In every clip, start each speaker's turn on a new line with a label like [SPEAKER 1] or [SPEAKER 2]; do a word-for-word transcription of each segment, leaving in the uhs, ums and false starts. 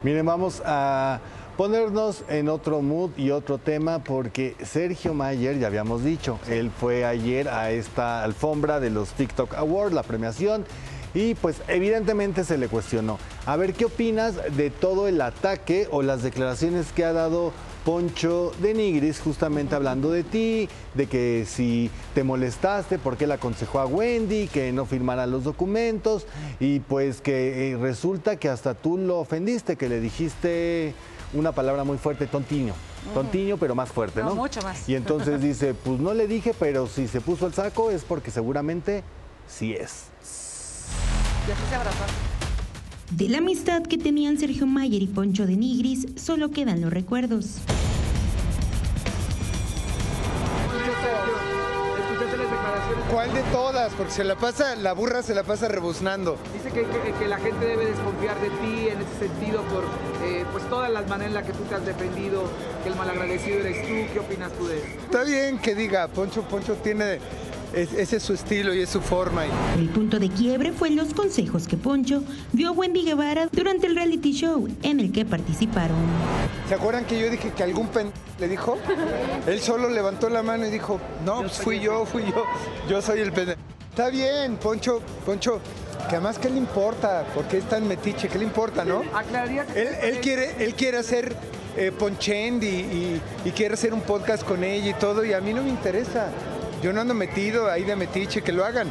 [SPEAKER 1] Miren, vamos a ponernos en otro mood y otro tema porque Sergio Mayer, ya habíamos dicho, él fue ayer a esta alfombra de los TikTok Awards, la premiación, y pues evidentemente se le cuestionó. A ver, ¿qué opinas de todo el ataque o las declaraciones que ha dado Poncho de Nigris, justamente hablando de ti, de que si te molestaste, por qué le aconsejó a Wendy que no firmara los documentos, y pues que eh, resulta que hasta tú lo ofendiste, que le dijiste una palabra muy fuerte, tontiño, tontiño pero más fuerte, ¿no?
[SPEAKER 2] No, mucho más.
[SPEAKER 1] Y entonces dice, pues no le dije, pero si se puso el saco es porque seguramente sí es.
[SPEAKER 2] Y así se abrazó.
[SPEAKER 3] De la amistad que tenían Sergio Mayer y Poncho de Nigris, solo quedan los recuerdos.
[SPEAKER 4] ¿Escuchaste las declaraciones?
[SPEAKER 5] ¿Cuál de todas? Porque se la pasa, la burra se la pasa rebuznando.
[SPEAKER 4] Dice que, que, que la gente debe desconfiar de ti en ese sentido por eh, pues todas las maneras en las que tú te has defendido, que el malagradecido eres tú. ¿Qué opinas tú de eso?
[SPEAKER 5] Está bien que diga, Poncho, Poncho tiene, es, ese es su estilo y es su forma.
[SPEAKER 3] El punto de quiebre fue los consejos que Poncho dio a Wendy Guevara durante el reality show en el que participaron.
[SPEAKER 5] ¿Se acuerdan que yo dije que algún pen le dijo? Él solo levantó la mano y dijo, no, pues fui yo, fui yo, yo soy el pendejo. Está bien, Poncho, Poncho, que además, ¿qué le importa? Porque es tan metiche, ¿qué le importa, no?
[SPEAKER 4] Aclararía que...
[SPEAKER 5] Él, él, quiere, él quiere hacer eh, Ponchendi y, y quiere hacer un podcast con ella y todo, y a mí no me interesa. Yo no ando metido ahí de metiche, que lo hagan.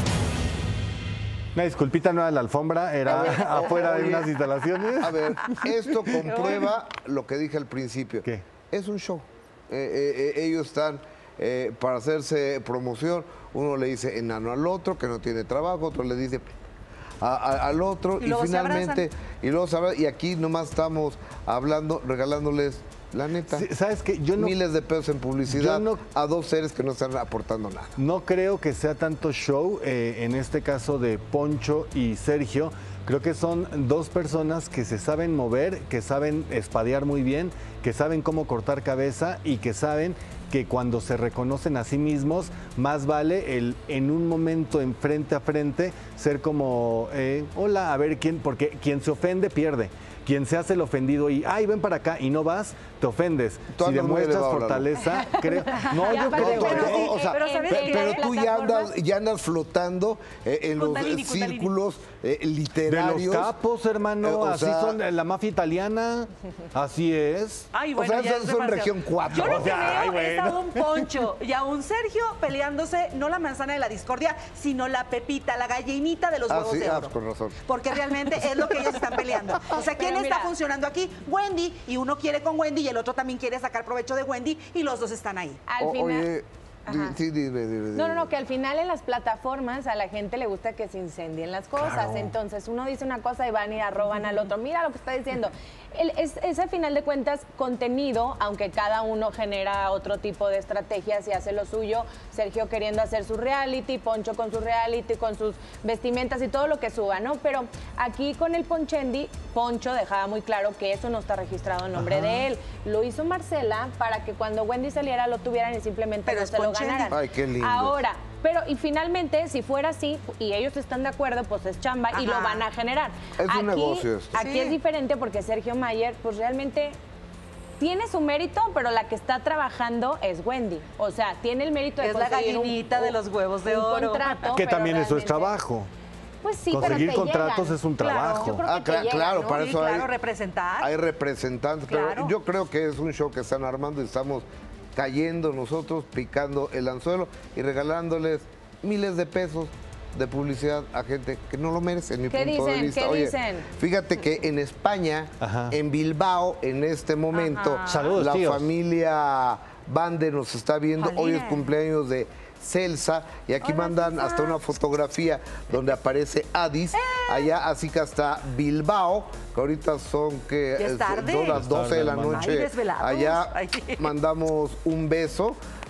[SPEAKER 1] Una disculpita, no era la alfombra, era afuera de unas instalaciones.
[SPEAKER 6] A ver, esto comprueba lo que dije al principio.
[SPEAKER 1] ¿Qué?
[SPEAKER 6] Es un show. Eh, eh, ellos están eh, para hacerse promoción. Uno le dice enano al otro, que no tiene trabajo, otro le dice a, a, al otro, y,
[SPEAKER 2] y
[SPEAKER 6] finalmente, y luego se abrazan, y aquí nomás estamos hablando, regalándoles, la neta,
[SPEAKER 1] Sí, ¿sabes qué? Yo no,
[SPEAKER 6] miles de pesos en publicidad
[SPEAKER 1] yo no-
[SPEAKER 6] a dos seres que no están aportando nada.
[SPEAKER 1] no creo que sea tanto show, eh, en este caso de Poncho y Sergio. Creo que son dos personas que se saben mover, que saben espadear muy bien, que saben cómo cortar cabeza y que saben que cuando se reconocen a sí mismos, más vale el en un momento en frente a frente ser como, eh, hola, a ver quién, porque quien se ofende pierde. Quien se hace el ofendido y, ay, ven para acá y no vas, te ofendes.
[SPEAKER 6] Tú
[SPEAKER 1] Si
[SPEAKER 6] andas muy
[SPEAKER 1] demuestras
[SPEAKER 6] elevado,
[SPEAKER 1] fortaleza, creo. No,
[SPEAKER 2] Ya,
[SPEAKER 1] yo
[SPEAKER 2] pero
[SPEAKER 1] creo.
[SPEAKER 2] bueno,
[SPEAKER 1] que-
[SPEAKER 2] sí,
[SPEAKER 6] o sea,
[SPEAKER 2] pero ¿sabes
[SPEAKER 6] pe-
[SPEAKER 2] qué?
[SPEAKER 6] pero
[SPEAKER 2] Las
[SPEAKER 6] tú ya andas,
[SPEAKER 2] plataformas-
[SPEAKER 6] ya andas flotando eh, en los
[SPEAKER 2] Kundalini,
[SPEAKER 6] eh,
[SPEAKER 2] Kundalini.
[SPEAKER 6] círculos eh,
[SPEAKER 1] De
[SPEAKER 6] literarios.
[SPEAKER 1] los capos, hermano,
[SPEAKER 6] Eh, o
[SPEAKER 1] así
[SPEAKER 6] sea-
[SPEAKER 1] son, eh, la mafia italiana, así es.
[SPEAKER 2] Ay,
[SPEAKER 6] O
[SPEAKER 2] bueno,
[SPEAKER 6] sea,
[SPEAKER 2] ya
[SPEAKER 6] son-
[SPEAKER 2] es
[SPEAKER 6] son
[SPEAKER 2] demasiado.
[SPEAKER 6] región cuatro.
[SPEAKER 2] Yo lo
[SPEAKER 1] O
[SPEAKER 2] que
[SPEAKER 1] sea,
[SPEAKER 2] veo
[SPEAKER 1] ay,
[SPEAKER 2] es a
[SPEAKER 1] bueno.
[SPEAKER 2] un Poncho y a un Sergio peleándose, no la manzana de la discordia, sino la pepita, la gallinita de los
[SPEAKER 6] Ah,
[SPEAKER 2] huevos
[SPEAKER 6] sí,
[SPEAKER 2] de
[SPEAKER 6] ah,
[SPEAKER 2] oro.
[SPEAKER 6] con razón.
[SPEAKER 2] Porque realmente es lo que ellos están peleando. O sea, ¿quién
[SPEAKER 7] Pero
[SPEAKER 2] está
[SPEAKER 7] mira.
[SPEAKER 2] funcionando aquí? Wendy, y uno quiere con Wendy y el otro también quiere sacar provecho de Wendy y los dos están ahí.
[SPEAKER 7] Al
[SPEAKER 6] O-
[SPEAKER 7] final.
[SPEAKER 6] Oye, di-
[SPEAKER 7] Ajá.
[SPEAKER 6] sí, dime, dime,
[SPEAKER 7] No, no,
[SPEAKER 6] dime.
[SPEAKER 7] no, que al final en las plataformas a la gente le gusta que se incendien las cosas.
[SPEAKER 1] Claro.
[SPEAKER 7] Entonces uno dice una cosa y van y arroban al otro. Mira lo que está diciendo. El- es, es a final de cuentas contenido, aunque cada uno genera otro tipo de estrategias y hace lo suyo. Sergio queriendo hacer su reality, Poncho con su reality, con sus vestimentas y todo lo que suba, ¿no? Pero aquí con el Ponchendi, Poncho dejaba muy claro que eso no está registrado en nombre
[SPEAKER 1] Ajá.
[SPEAKER 7] de él. Lo hizo Marcela para que cuando Wendy saliera lo tuvieran y simplemente
[SPEAKER 2] Pero
[SPEAKER 7] no
[SPEAKER 2] es
[SPEAKER 7] se lo
[SPEAKER 2] Ponchendi.
[SPEAKER 7] ganaran.
[SPEAKER 6] Ay, qué lindo.
[SPEAKER 7] Ahora, pero y finalmente, si fuera así y ellos están de acuerdo, pues es chamba y
[SPEAKER 2] Ajá.
[SPEAKER 7] lo van a generar.
[SPEAKER 6] Es un
[SPEAKER 7] aquí,
[SPEAKER 6] negocio esto.
[SPEAKER 7] Aquí
[SPEAKER 2] Sí.
[SPEAKER 7] es diferente porque Sergio Mayer, pues realmente tiene su mérito, pero la que está trabajando es Wendy. O sea, tiene el mérito de
[SPEAKER 2] Es la
[SPEAKER 7] conseguir un-
[SPEAKER 2] gallinita de los huevos de
[SPEAKER 7] un
[SPEAKER 2] oro.
[SPEAKER 7] contrato,
[SPEAKER 1] Que
[SPEAKER 7] pero
[SPEAKER 1] también eso es
[SPEAKER 7] realmente-
[SPEAKER 1] trabajo.
[SPEAKER 7] Pues sí,
[SPEAKER 1] Conseguir
[SPEAKER 7] pero te
[SPEAKER 1] contratos
[SPEAKER 7] llegan.
[SPEAKER 1] es un
[SPEAKER 7] Claro,
[SPEAKER 1] trabajo.
[SPEAKER 7] yo creo que
[SPEAKER 6] Ah,
[SPEAKER 7] te
[SPEAKER 6] cla-
[SPEAKER 7] llegan,
[SPEAKER 6] claro,
[SPEAKER 7] ¿no?
[SPEAKER 6] para
[SPEAKER 2] Sí,
[SPEAKER 6] eso
[SPEAKER 2] claro,
[SPEAKER 6] hay,
[SPEAKER 2] representar.
[SPEAKER 6] hay representantes, pero
[SPEAKER 2] Claro.
[SPEAKER 6] yo creo que es un show que están armando y estamos cayendo nosotros, picando el anzuelo y regalándoles miles de pesos de publicidad a gente que no lo merece, en mi
[SPEAKER 7] ¿Qué
[SPEAKER 6] punto de
[SPEAKER 7] dicen?
[SPEAKER 6] vista.
[SPEAKER 7] ¿Qué
[SPEAKER 6] Oye,
[SPEAKER 7] dicen?
[SPEAKER 6] fíjate que en España,
[SPEAKER 1] Ajá.
[SPEAKER 6] en Bilbao, en este momento,
[SPEAKER 2] Ajá.
[SPEAKER 1] Saludos,
[SPEAKER 6] la
[SPEAKER 1] tíos.
[SPEAKER 6] familia Bande nos está viendo. Hoy es
[SPEAKER 2] Jolines.
[SPEAKER 6] cumpleaños de Celsa y aquí
[SPEAKER 2] Hola,
[SPEAKER 6] mandan
[SPEAKER 2] Celsa.
[SPEAKER 6] hasta una fotografía donde aparece Adis, allá así que hasta Bilbao, que ahorita son que
[SPEAKER 2] Ya es
[SPEAKER 6] eh,
[SPEAKER 2] tarde.
[SPEAKER 6] son
[SPEAKER 1] Ya
[SPEAKER 6] las
[SPEAKER 1] es
[SPEAKER 6] doce de
[SPEAKER 1] tarde,
[SPEAKER 6] la
[SPEAKER 1] hermano.
[SPEAKER 6] noche.
[SPEAKER 2] Ay, desvelados.
[SPEAKER 6] Allá
[SPEAKER 2] Ay.
[SPEAKER 6] mandamos un beso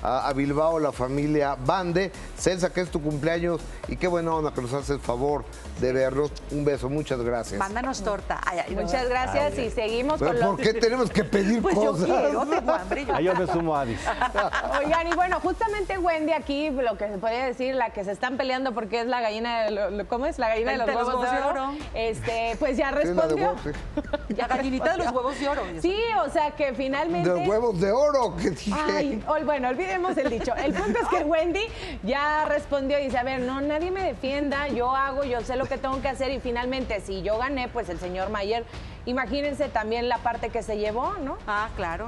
[SPEAKER 6] a, a Bilbao, la familia Bande. Celsa, que es tu cumpleaños y qué buena onda que nos haces el favor de vernos. Un beso, muchas gracias.
[SPEAKER 2] Mándanos torta. Ay, ay,
[SPEAKER 7] Muchas gracias
[SPEAKER 1] Ay,
[SPEAKER 7] y seguimos
[SPEAKER 6] ¿Pero
[SPEAKER 7] con
[SPEAKER 6] por
[SPEAKER 7] los...
[SPEAKER 6] qué tenemos que pedir
[SPEAKER 2] Pues yo
[SPEAKER 6] cosas?
[SPEAKER 2] quiero, tengo hambre. Yo.
[SPEAKER 1] Ahí yo me sumo a Adis.
[SPEAKER 7] Oigan, y bueno, justamente Wendy aquí, lo que se podría decir, la que se están peleando porque es la gallina de los, ¿cómo es? La gallina de los
[SPEAKER 2] De los
[SPEAKER 7] huevos de oro. Este, pues ya
[SPEAKER 6] Sí, la de
[SPEAKER 7] respondió.
[SPEAKER 6] huevos, sí.
[SPEAKER 2] La gallinita de los huevos de oro.
[SPEAKER 7] Sí, o sea que finalmente...
[SPEAKER 6] De huevos de oro, que dije.
[SPEAKER 7] Ay, ol- bueno, olvidemos el dicho. El punto es que Wendy ya respondió y dice, a ver, no, nadie me defienda, yo hago, yo sé lo que tengo que hacer y finalmente si yo gané, pues el señor Mayer, imagínense también la parte que se llevó, ¿no?
[SPEAKER 2] Ah, claro.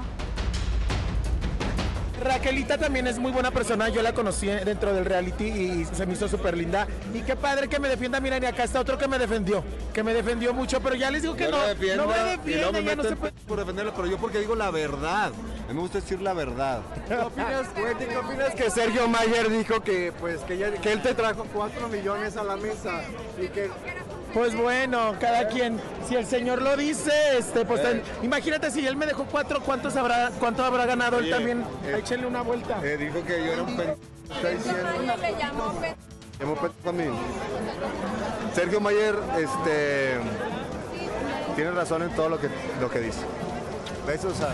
[SPEAKER 8] Raquelita también es muy buena persona, yo la conocí dentro del reality y se me hizo súper linda. Y qué padre que me defienda, miren, y acá está otro que me defendió, que me defendió mucho, pero ya les digo que
[SPEAKER 9] Yo
[SPEAKER 8] no,
[SPEAKER 9] lo defiendo,
[SPEAKER 8] no me
[SPEAKER 9] y no
[SPEAKER 8] defiende,
[SPEAKER 9] me
[SPEAKER 8] ya no
[SPEAKER 9] meto
[SPEAKER 8] se
[SPEAKER 9] en
[SPEAKER 8] puede.
[SPEAKER 9] pe- por defenderlo, pero yo porque digo la verdad. A mí me gusta decir la verdad.
[SPEAKER 10] ¿Qué opinas, Wendy, qué opinas que Sergio Mayer dijo que, pues, que, ya- que él te trajo cuatro millones a la mesa y que...
[SPEAKER 8] Pues bueno, cada quien, si el señor lo dice, este, pues
[SPEAKER 9] Eh.
[SPEAKER 8] tan- imagínate si él me dejó cuatro, ¿cuántos habrá, cuánto habrá ganado él
[SPEAKER 9] Oye,
[SPEAKER 8] también?
[SPEAKER 9] eh,
[SPEAKER 8] Échenle una vuelta.
[SPEAKER 9] Eh, dijo que yo era un pendejo. Está diciendo.
[SPEAKER 7] le llamó
[SPEAKER 9] Llamó pendejo a mí. Sergio Mayer, este, tiene razón en todo lo que, lo que dice. Besos a...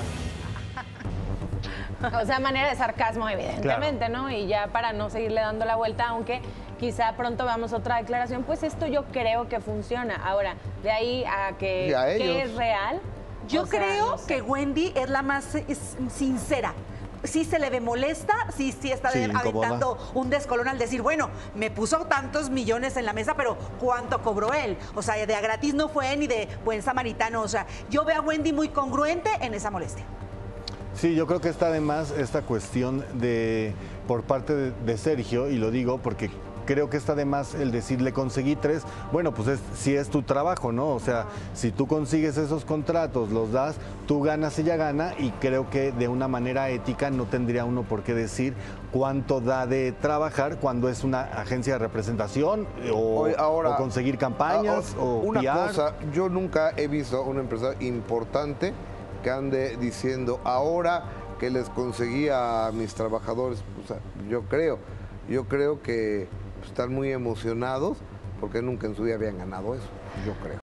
[SPEAKER 7] O sea, manera de sarcasmo, evidentemente, ¿no? Y ya para no seguirle dando la vuelta, aunque quizá pronto veamos otra declaración, pues esto yo creo que funciona. Ahora, de ahí a que,
[SPEAKER 6] Y a
[SPEAKER 7] que
[SPEAKER 6] ellos.
[SPEAKER 7] es real.
[SPEAKER 2] Yo
[SPEAKER 7] o sea,
[SPEAKER 2] creo
[SPEAKER 7] no sé.
[SPEAKER 2] que Wendy es la más es, sincera. Sí se le ve molesta, sí, sí está
[SPEAKER 1] Sí,
[SPEAKER 2] de-
[SPEAKER 1] incómoda.
[SPEAKER 2] aventando un descolón al decir, bueno, me puso tantos millones en la mesa, pero ¿cuánto cobró él? O sea, de a gratis no fue ni de buen samaritano. O sea, yo veo a Wendy muy congruente en esa molestia.
[SPEAKER 1] Sí, yo creo que está además esta cuestión de por parte de, de Sergio, y lo digo porque creo que está además el decir le conseguí tres, bueno, pues es, si es tu trabajo, ¿no? O sea, si tú consigues esos contratos, los das, tú ganas, ella gana, y creo que de una manera ética no tendría uno por qué decir cuánto da de trabajar cuando es una agencia de representación o,
[SPEAKER 6] Oye, ahora,
[SPEAKER 1] o conseguir campañas
[SPEAKER 6] ah,
[SPEAKER 1] o
[SPEAKER 6] una
[SPEAKER 1] P R.
[SPEAKER 6] cosa, yo nunca he visto a una empresa importante que ande diciendo ahora que les conseguí a mis trabajadores. O sea, yo creo, yo creo que están muy emocionados porque nunca en su vida habían ganado eso, yo creo.